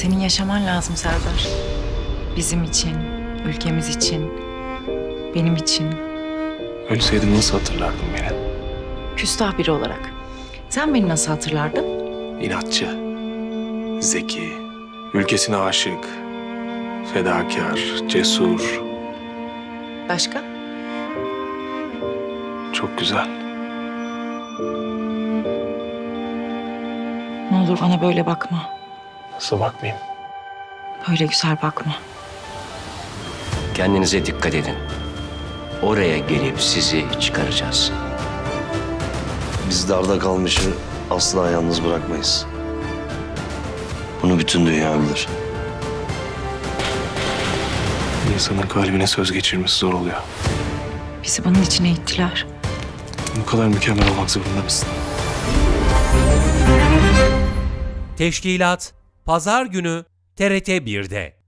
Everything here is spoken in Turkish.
Senin yaşaman lazım Serdar. Bizim için, ülkemiz için, benim için. Ölseydim nasıl hatırlardın beni? Küstah biri olarak. Sen beni nasıl hatırlardın? İnatçı, zeki, ülkesine aşık, fedakar, cesur, Başka? çok güzel. Ne olur bana böyle bakma. Nasıl bakmayayım? Böyle güzel bakma. Kendinize dikkat edin. Oraya gelip sizi çıkaracağız. Biz darda kalmışı asla yalnız bırakmayız. Bunu bütün dünya bilir. İnsanın kalbine söz geçirmesi zor oluyor. Bizi bunun içine ittiler. Bu kadar mükemmel olmak zorunda mısın? Teşkilat Pazar günü TRT 1'de.